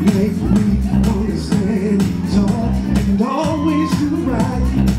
make me understand, talk and always do right.